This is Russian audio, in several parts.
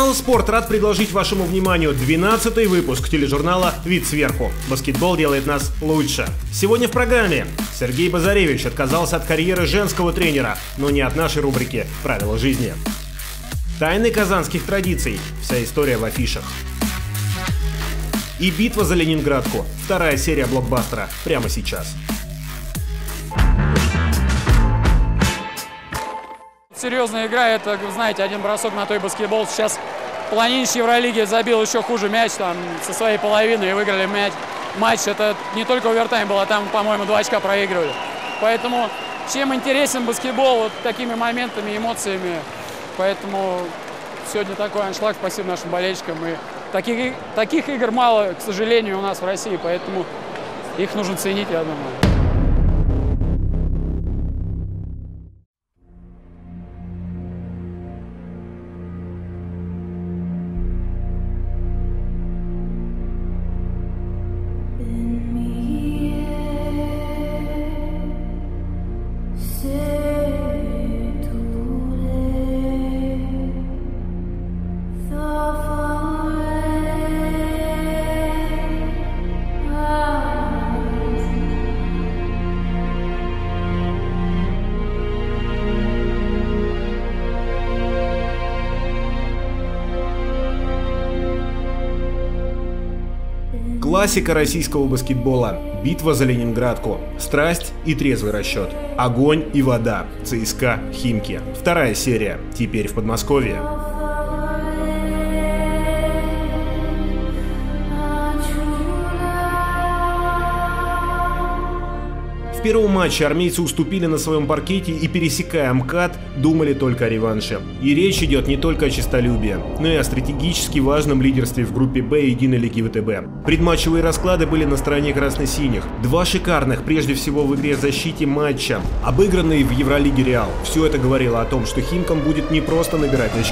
Телеканал «Спорт» рад предложить вашему вниманию 12-й выпуск тележурнала «Вид сверху». Баскетбол делает нас лучше. Сегодня в программе Сергей Базаревич отказался от карьеры женского тренера, но не от нашей рубрики «Правила жизни». Тайны казанских традиций. Вся история в афишах. И битва за Ленинградку. Вторая серия блокбастера прямо сейчас. Серьезная игра, это, знаете, один бросок на той баскетбол. Сейчас Планинич в Евролиге забил еще хуже мяч там со своей половины и выиграли матч. Это не только овертайм был, а там, по-моему, 2 очка проигрывали. Поэтому чем интересен баскетбол, вот такими моментами, эмоциями. Поэтому сегодня такой аншлаг. Спасибо нашим болельщикам. И таких игр мало, к сожалению, у нас в России, поэтому их нужно ценить, я думаю. Классика российского баскетбола. Битва за Ленинградку. Страсть и трезвый расчет. Огонь и вода. ЦСКА Химки. Вторая серия. Теперь в Подмосковье. В первом матче армейцы уступили на своем паркете и, пересекая МКАД, думали только о реванше. И речь идет не только о честолюбии, но и о стратегически важном лидерстве в группе Б единой лиги ВТБ. Предматчевые расклады были на стороне красно-синих. 2 шикарных, прежде всего в игре защите матча, обыгранные в Евролиге Реал. Все это говорило о том, что Химкам будет не просто набирать очки.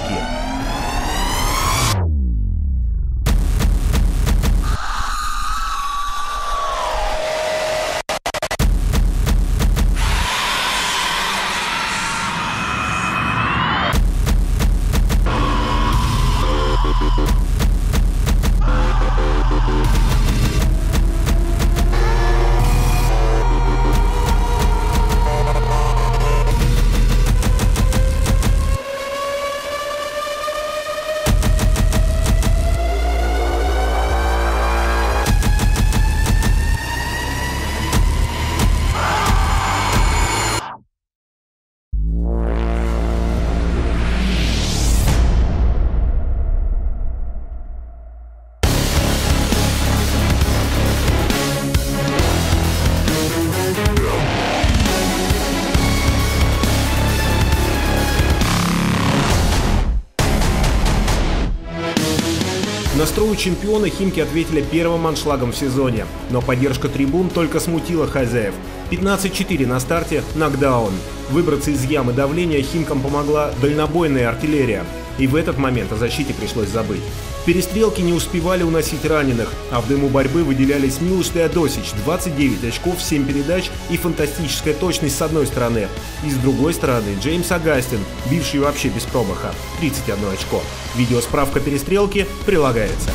На строю чемпиона Химки ответили первым аншлагом в сезоне, но поддержка трибун только смутила хозяев. 15-4 на старте, нокдаун. Выбраться из ямы давления Химкам помогла дальнобойная артиллерия, и в этот момент о защите пришлось забыть. Перестрелки не успевали уносить раненых, а в дыму борьбы выделялись Милош Теодосич, 29 очков, 7 передач и фантастическая точность с одной стороны. И с другой стороны Джеймс Агастин, бивший вообще без промаха, 31 очко. Видеосправка перестрелки прилагается.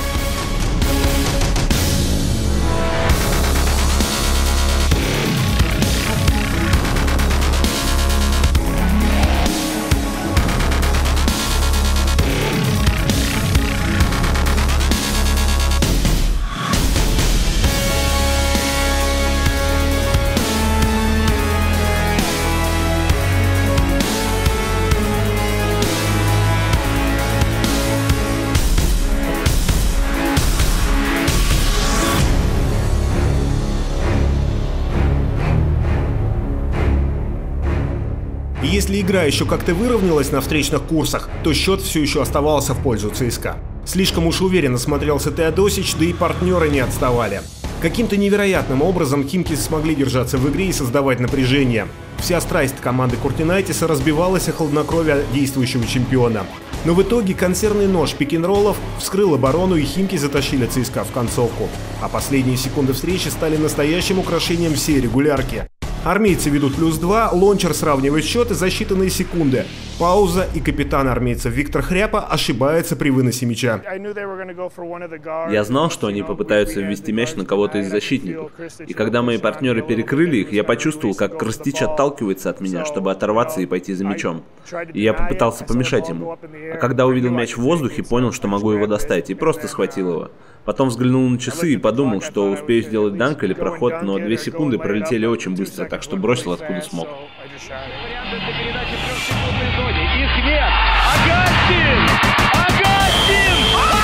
Если игра еще как-то выровнялась на встречных курсах, то счет все еще оставался в пользу ЦСКА. Слишком уж уверенно смотрелся Теодосич, да и партнеры не отставали. Каким-то невероятным образом Химки смогли держаться в игре и создавать напряжение. Вся страсть команды Куртинайтиса разбивалась о хладнокровие действующего чемпиона. Но в итоге консервный нож пик-н-роллов вскрыл оборону, и Химки затащили ЦСКА в концовку. А последние секунды встречи стали настоящим украшением всей регулярки. Армейцы ведут +2, Лончер сравнивает счеты за считанные секунды. Пауза, и капитан армейцев Виктор Хряпа ошибается при выносе мяча. Я знал, что они попытаются ввести мяч на кого-то из защитников. И когда мои партнеры перекрыли их, я почувствовал, как Крстич отталкивается от меня, чтобы оторваться и пойти за мячом. И я попытался помешать ему. А когда увидел мяч в воздухе, понял, что могу его достать, и просто схватил его. Потом взглянул на часы и подумал, что успею сделать данк или проход, но 2 секунды пролетели очень быстро, так что бросил откуда смог. Их нет! Агастин! Агастин!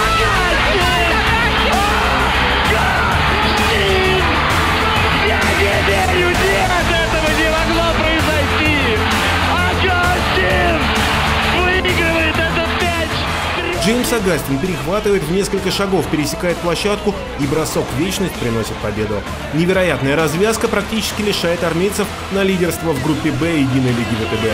Агастин! Я не верю! Нет! Этого не могло произойти! Агастин! Выигрывает этот мяч! Джеймс Агастин перехватывает в несколько шагов, пересекает площадку, и бросок в вечность приносит победу. Невероятная развязка практически лишает армейцев на лидерство в группе Б единой лиги ВТБ.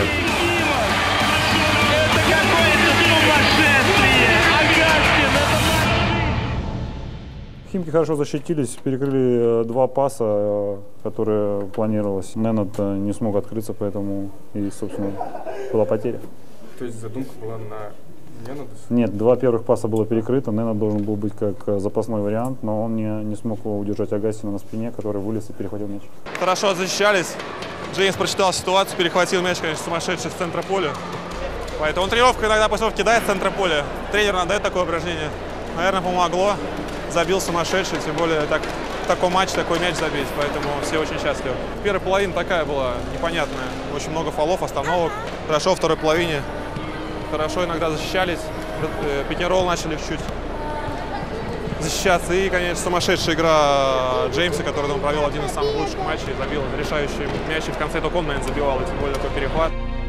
Химки хорошо защитились, перекрыли 2 паса, которые планировалось. Ненад не смог открыться, поэтому и, собственно, была потеря. То есть задумка была на Ненада? Нет, 2 первых паса было перекрыто. Ненад должен был быть как запасной вариант, но он не смог удержать Агастина на спине, который вылез и перехватил мяч. Хорошо защищались. Джеймс прочитал ситуацию, перехватил мяч, конечно, сумасшедший с центра поля. Поэтому тренировка иногда после кидает с центра поля. Тренер нам дает такое упражнение. Наверное, помогло. Забил сумасшедший, тем более в таком матче такой мяч забить, поэтому все очень счастливы. Первая половина такая была непонятная. Очень много фолов, остановок. Хорошо во второй половине. Хорошо иногда защищались. Пик-н-ролл начали чуть-чуть защищаться. И, конечно, сумасшедшая игра Джеймса, который он провел один из самых лучших матчей. Забил решающий мяч. И в конце только он, наверное, забивал, и тем более такой перехват.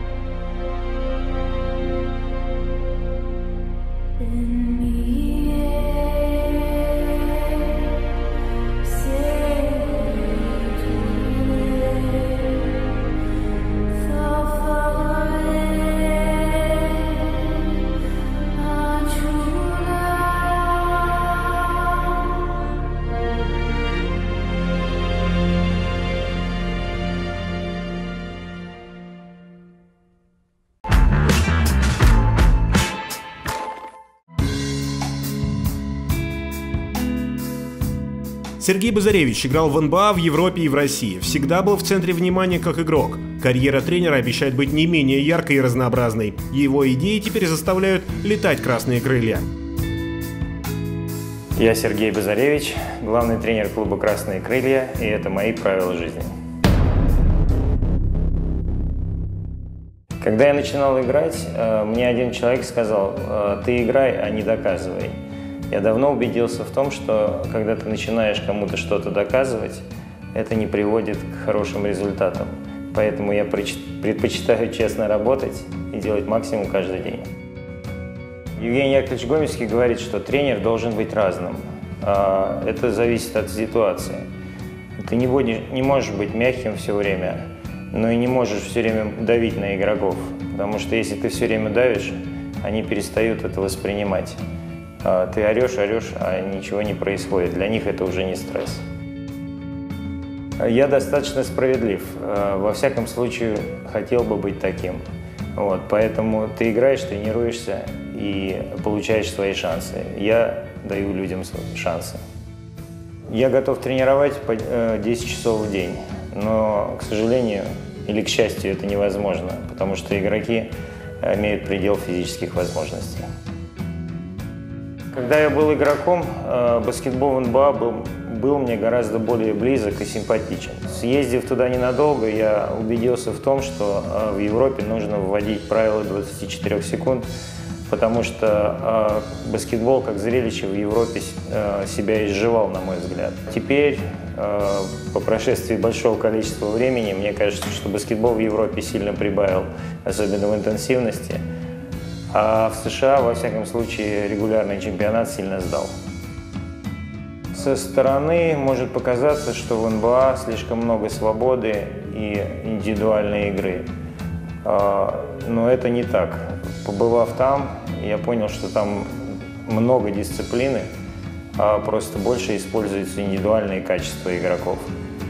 Сергей Базаревич играл в НБА в Европе и в России. Всегда был в центре внимания как игрок. Карьера тренера обещает быть не менее яркой и разнообразной. Его идеи теперь заставляют летать красные крылья. Я Сергей Базаревич, главный тренер клуба «Красные крылья», и это мои правила жизни. Когда я начинал играть, мне один человек сказал: «Ты играй, а не доказывай». Я давно убедился в том, что когда ты начинаешь кому-то что-то доказывать, это не приводит к хорошим результатам. Поэтому я предпочитаю честно работать и делать максимум каждый день. Евгений Яковлевич Гомельский говорит, что тренер должен быть разным. Это зависит от ситуации. Ты не можешь быть мягким все время, но и не можешь все время давить на игроков. Потому что если ты все время давишь, они перестают это воспринимать. Ты орешь, а ничего не происходит. Для них это уже не стресс. Я достаточно справедлив. Во всяком случае, хотел бы быть таким. Поэтому ты играешь, тренируешься и получаешь свои шансы. Я даю людям шансы. Я готов тренировать по 10 часов в день, но, к сожалению или к счастью, это невозможно, потому что игроки имеют предел физических возможностей. Когда я был игроком, баскетбол в НБА был мне гораздо более близок и симпатичен. Съездив туда ненадолго, я убедился в том, что в Европе нужно вводить правило 24 секунд, потому что баскетбол как зрелище в Европе себя изживал, на мой взгляд. Теперь, по прошествии большого количества времени, мне кажется, что баскетбол в Европе сильно прибавил, особенно в интенсивности. А в США, во всяком случае, регулярный чемпионат сильно сдал. Со стороны может показаться, что в НБА слишком много свободы и индивидуальной игры. Но это не так. Побывав там, я понял, что там много дисциплины, а просто больше используются индивидуальные качества игроков.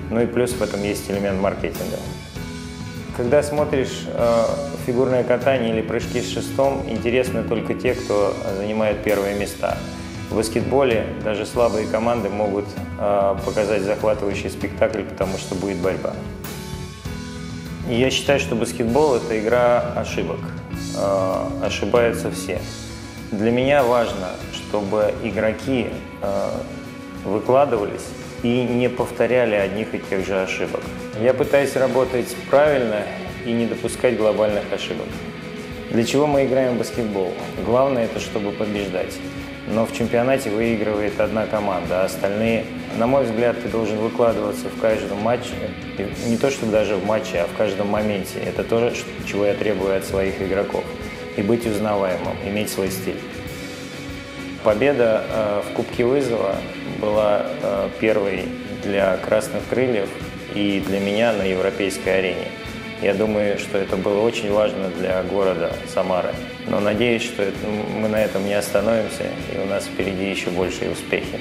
Ну и плюс в этом есть элемент маркетинга. Когда смотришь фигурное катание или прыжки с шестом, интересны только те, кто занимает первые места. В баскетболе даже слабые команды могут показать захватывающий спектакль, потому что будет борьба. И я считаю, что баскетбол – это игра ошибок. Ошибаются все. Для меня важно, чтобы игроки выкладывались и не повторяли одних и тех же ошибок. Я пытаюсь работать правильно и не допускать глобальных ошибок. Для чего мы играем в баскетбол? Главное – это чтобы побеждать. Но в чемпионате выигрывает одна команда, а остальные, на мой взгляд, ты должен выкладываться в каждом матче, не то чтобы даже в матче, а в каждом моменте. Это то, чего я требую от своих игроков. И быть узнаваемым, иметь свой стиль. Победа в Кубке Вызова была первой для «Красных крыльев» и для меня на европейской арене. Я думаю, что это было очень важно для города Самары. Но надеюсь, что мы на этом не остановимся, и у нас впереди еще большие успехи.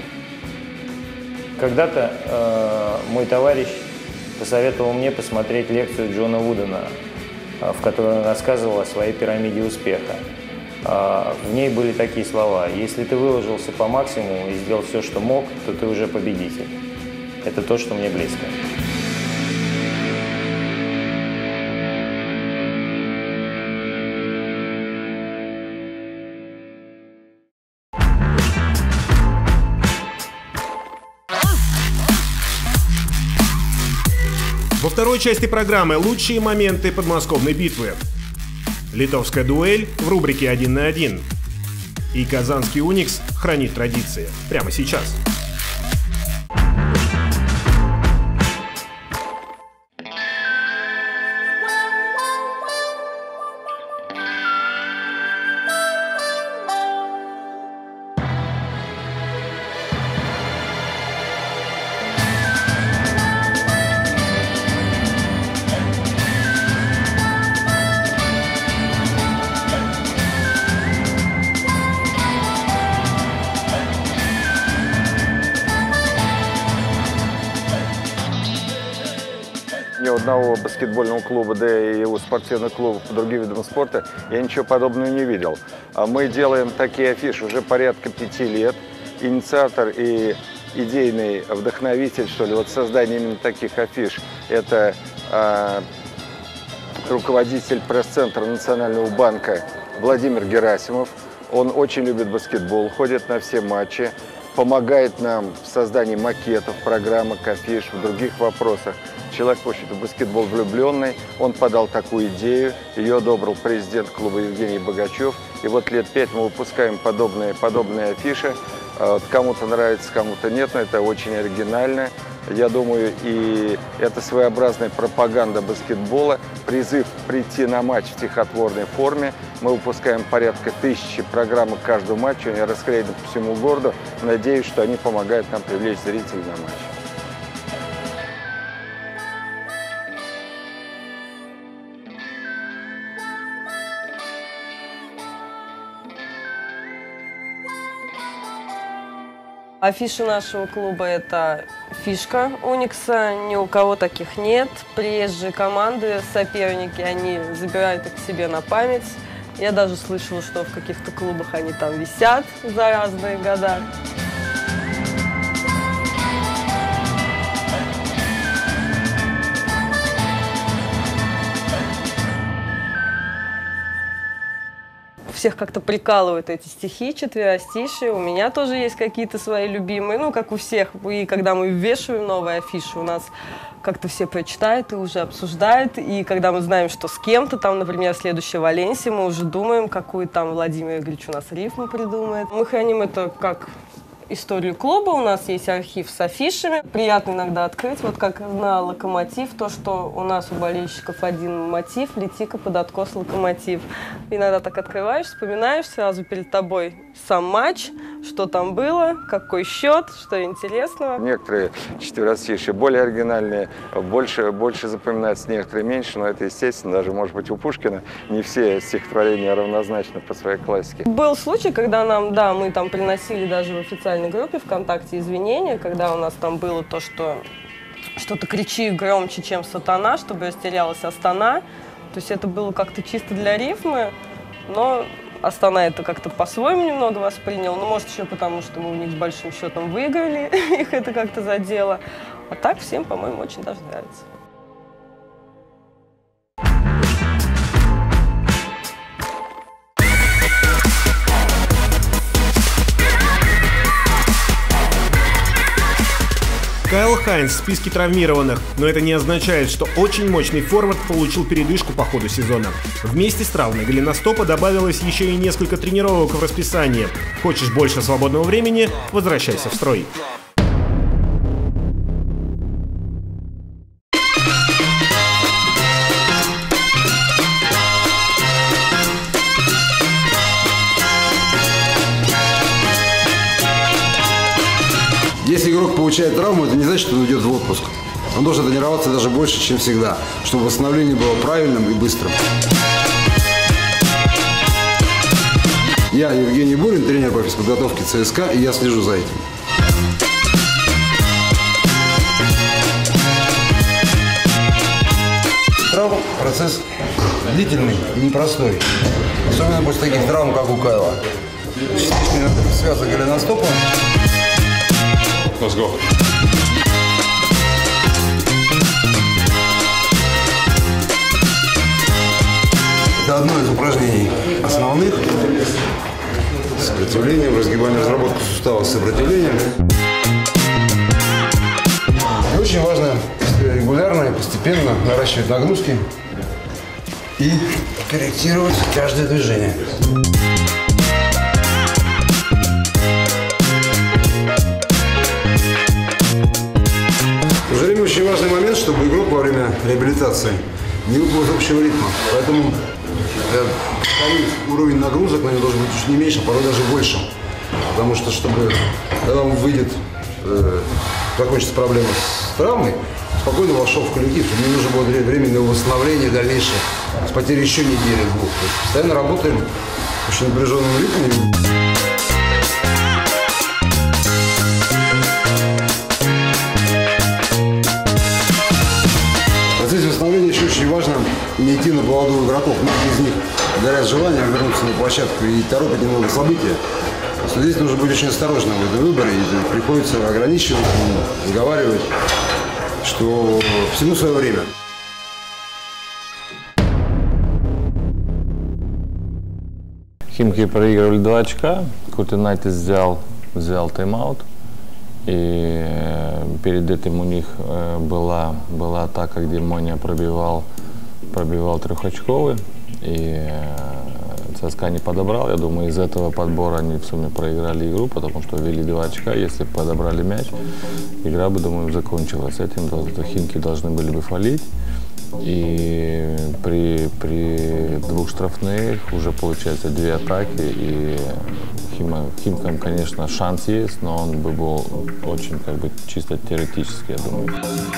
Когда-то мой товарищ посоветовал мне посмотреть лекцию Джона Вудена, в которой он рассказывал о своей пирамиде успеха. В ней были такие слова: «Если ты выложился по максимуму и сделал все, что мог, то ты уже победитель». Это то, что мне близко. Во второй части программы лучшие моменты подмосковной битвы. Литовская дуэль в рубрике «1 на 1». И казанский «Уникс» хранит традиции. Прямо сейчас. Ни у одного баскетбольного клуба, да и у спортивных клубов по другим видам спорта я ничего подобного не видел. Мы делаем такие афиши уже порядка 5 лет. Инициатор и идейный вдохновитель, что ли, вот создания именно таких афиш, это руководитель пресс-центра Национального банка Владимир Герасимов. Он очень любит баскетбол, ходит на все матчи, помогает нам в создании макетов, программок, афиш, в других вопросах. Человек, в общем-то, баскетбол влюбленный. Он подал такую идею, ее одобрил президент клуба Евгений Богачев. И вот лет 5 мы выпускаем подобные афиши. Кому-то нравится, кому-то нет, но это очень оригинально. Я думаю, и это своеобразная пропаганда баскетбола, призыв прийти на матч в стихотворной форме. Мы выпускаем порядка 1000 программ к каждому матчу, они расклеены по всему городу. Надеюсь, что они помогают нам привлечь зрителей на матч. Афиша нашего клуба – это фишка Уникса, ни у кого таких нет. Приезжие команды, соперники, они забирают их к себе на память. Я даже слышала, что в каких-то клубах они там висят за разные года. Всех как-то прикалывают эти стихи, четверостишие. У меня тоже есть какие-то свои любимые, ну, как у всех. И когда мы вешаем новые афиши, у нас как-то все прочитают и уже обсуждают. И когда мы знаем, что с кем-то, там, например, следующая Валенсия, мы уже думаем, какую там Владимир Игоревич у нас рифму придумает. Мы храним это как историю клуба, у нас есть архив с афишами. Приятно иногда открыть, вот как на «Локомотив», то, что у нас у болельщиков один мотив: «Лети-ка под откос, Локомотив». Иногда так открываешь, вспоминаешь, сразу перед тобой сам матч, что там было, какой счет, что интересного. Некоторые четверостишие более оригинальные, больше запоминаются, некоторые меньше, но это естественно, даже, может быть, у Пушкина не все стихотворения равнозначны по своей классике. Был случай, когда нам, да, мы там приносили даже в официальной группе ВКонтакте извинения, когда у нас там было то, что что-то кричи громче, чем Сатана, чтобы растерялась Астана. То есть это было как-то чисто для рифмы, но Астана это как-то по-своему немного воспринял. Ну, может, еще потому, что мы у них с большим счетом выиграли, их это как-то задело. А так всем, по-моему, очень даже нравится. Кайл Хайнс в списке травмированных, но это не означает, что очень мощный форвард получил передышку по ходу сезона. Вместе с травмой голеностопа добавилось еще и несколько тренировок в расписании. Хочешь больше свободного времени – возвращайся в строй. Если игрок получает травму, это не значит, что он уйдет в отпуск. Он должен тренироваться даже больше, чем всегда, чтобы восстановление было правильным и быстрым. Я Евгений Бурин, тренер по физподготовке ЦСКА, и я слежу за этим. Травма – процесс длительный и непростой. Особенно после таких травм, как у Кайла. Частичный связок голеностопа. Let's go. Это одно из упражнений основных. Сопротивление, разгибание, разработка сустава с сопротивлением. И очень важно регулярно и постепенно наращивать нагрузки и корректировать каждое движение. В то же время очень важный момент, чтобы игрок во время реабилитации не выпал из общего ритма. Поэтому уровень нагрузок на него должен быть чуть не меньше, а порой даже больше. Потому что, чтобы, когда он выйдет, закончится проблема с травмой, спокойно вошел в коллектив, мне нужно было временное восстановление дальнейшее, с потерей еще недели-двух. Постоянно работаем в очень напряженном ритме. Очень важно не идти на поводу игроков. Многие из них горят желанием вернуться на площадку и торопят немного события. Здесь нужно быть очень осторожным в этом выборе. И приходится ограничивать, разговаривать, что всему свое время. Химки проигрывали 2 очка. Куртенайтис взял тайм-аут. И перед этим у них была атака, где Моня пробивал 3-очковый. И ЦСКА не подобрал. Я думаю, из этого подбора они в сумме проиграли игру, потому что ввели 2 очка. Если бы подобрали мяч, игра бы, думаю, закончилась. Этим Химки должны были бы фалить. И при 2 штрафных уже получается 2 атаки. И Химкам, конечно, шанс есть, но он бы был очень чисто теоретически, я думаю.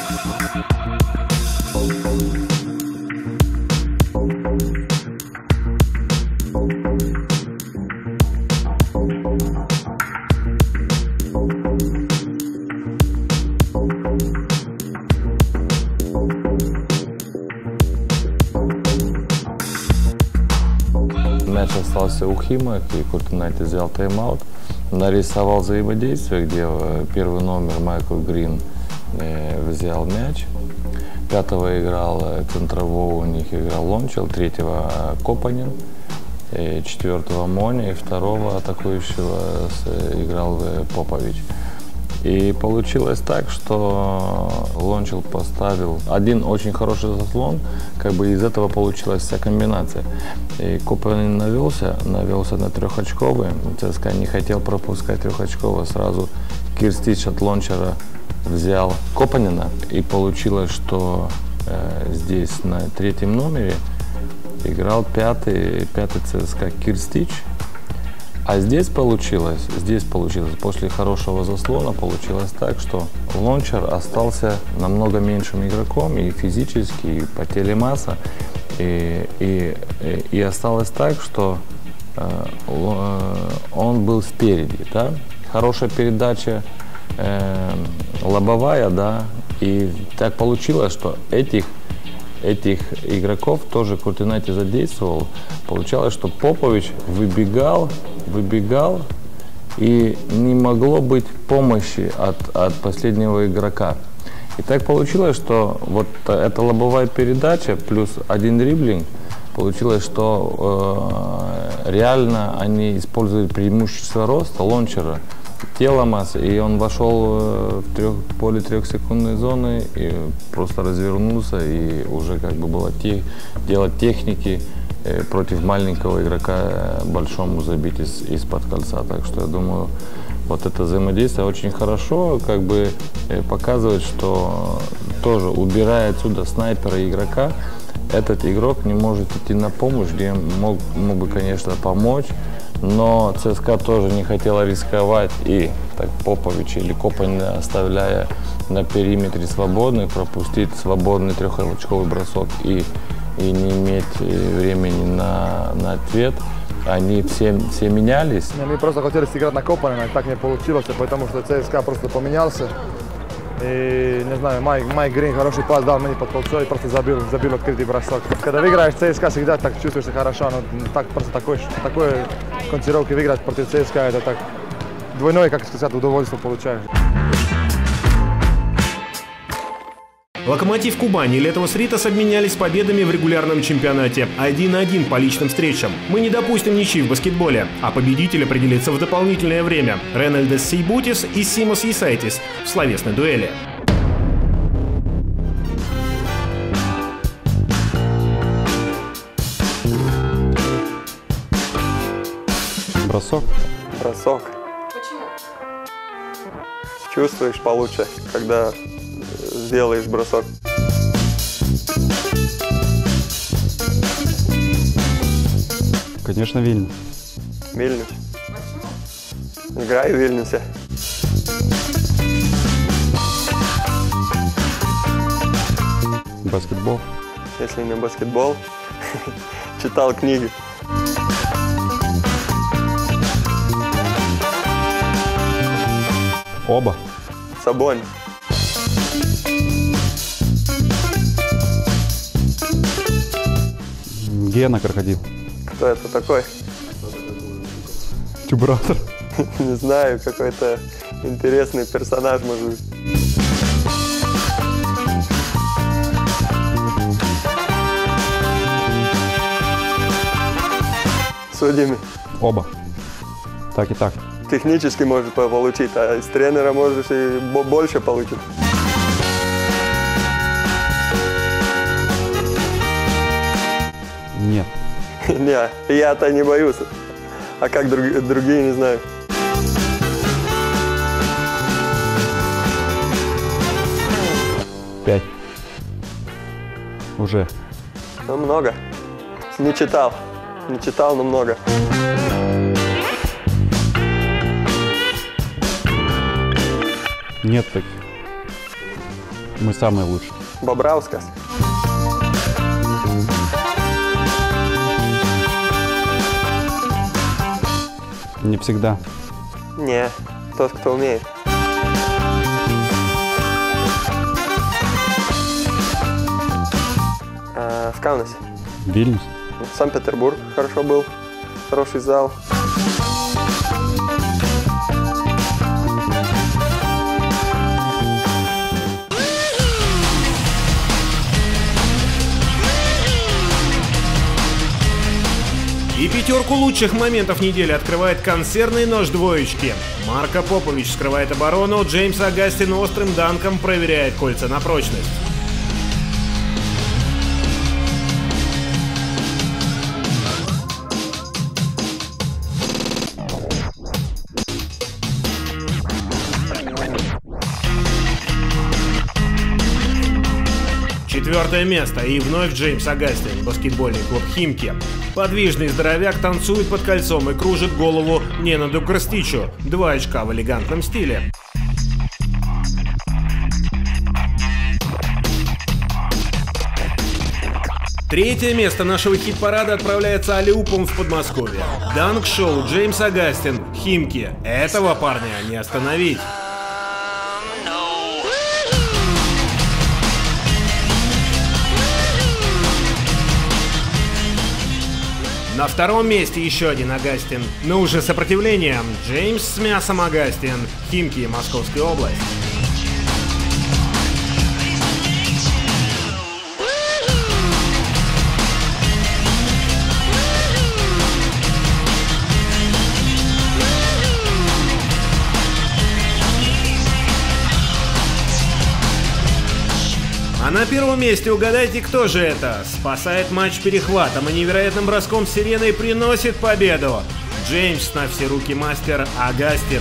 Мяч остался у Химок, и Куртенайтис взял тайм-аут. Нарисовал взаимодействие, где первый номер Майкл Грин взял мяч. 5-го играл центрового, у них играл Лончел, 3-го Копанин, 4-го Моня и 2-го атакующего играл Попович. И получилось так, что Лончел поставил один очень хороший заслон, из этого получилась вся комбинация. И Копанин навелся на 3-очковый, ЦСКА не хотел пропускать 3-очковый, сразу Кирстич от Лончера взял Копанина, и получилось, что здесь на 3-м номере играл 5-й ЦСКА Кирстич. А здесь получилось, после хорошего заслона получилось так, что Лончер остался намного меньшим игроком и физически, и по телемасса. И осталось так, что он был спереди, да? Хорошая передача лобовая, да, И так получилось, что этих игроков тоже Куртинайте задействовал. Получалось, что Попович выбегал, и не могло быть помощи от последнего игрока. И так получилось, что вот эта лобовая передача плюс один дриблинг, получилось, что реально они используют преимущество роста, лончера, тела массы, и он вошел в поле 3-секундной зоны и просто развернулся, и уже как бы было дело техники против маленького игрока большому забить из-под кольца. Так что я думаю, вот это взаимодействие очень хорошо как бы показывает, что тоже убирая отсюда снайпера и игрока, этот игрок не может идти на помощь, где мог бы, конечно, помочь, но ЦСКА тоже не хотела рисковать, и так Попович или Копань, оставляя на периметре свободных, пропустить свободный трехочковый бросок и не иметь времени на ответ. Они все менялись. Мы просто хотели сыграть на Копане, но так не получилось, потому что ЦСКА просто поменялся. И, не знаю, Майк Грин хороший пас дал мне под кольцо и просто забил открытый бросок. Когда выиграешь ЦСКА, всегда так чувствуешься хорошо, но так просто такой концировки выиграть против ЦСКА, это так двойное, как сказать, удовольствие получаешь. Локомотив Кубань и Летос Ритас обменялись победами в регулярном чемпионате 1-1 по личным встречам. Мы не допустим ничьи в баскетболе, а победитель определится в дополнительное время. Рейнольдес Сейбутис и Симос Ясайтис в словесной дуэли. Бросок. Бросок. Почему? Чувствуешь получше, когда сделаешь бросок. Конечно, Вильнюс. Вильнюс. Играю в Вильнюсе. Баскетбол. Если не баскетбол, читал книги. Оба. Сабонь. Гена Крокодил. Кто это такой? Тюбратор. Не знаю, какой-то интересный персонаж, может быть. Судьями. Оба. Так и так. Технически можешь получить, а из тренера можешь и больше получить. Нет. Не, я-то не боюсь. А как другие, не знаю. Пять. Уже. Ну, много. Не читал. Не читал, но много. Нет таких. Мы самые лучшие. Бобраускас. Не всегда. Не, тот, кто умеет. В Каунасе. Вильнюс. Санкт-Петербург хорошо был. Хороший зал. И пятерку лучших моментов недели открывает концерный нож двоечки. Марко Попович скрывает оборону, Джеймс Агастин острым данком проверяет кольца на прочность. Четвертое место и вновь Джеймс Агастин, баскетбольный клуб Химки. Подвижный здоровяк танцует под кольцом и кружит голову Ненаду Крстичу. 2 очка в элегантном стиле. Третье место нашего хит-парада отправляется алиупом в Подмосковье. Данк-шоу Джеймс Агастин, Химки. Этого парня не остановить. На втором месте еще один Агастин, но уже сопротивлением Джеймс с мясом Агастин, Химки, Московская область. А на первом месте угадайте, кто же это? Спасает матч перехватом и невероятным броском с сиреной приносит победу. Джеймс на все руки мастер Агастин.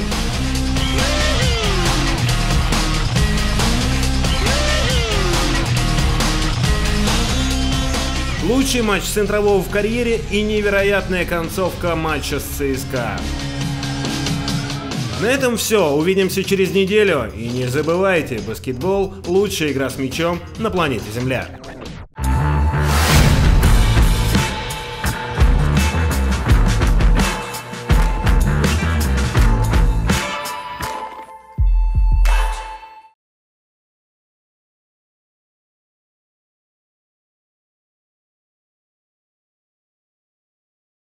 Лучший матч центрового в карьере и невероятная концовка матча с ЦСКА. На этом все, увидимся через неделю. И не забывайте, баскетбол – лучшая игра с мячом на планете Земля.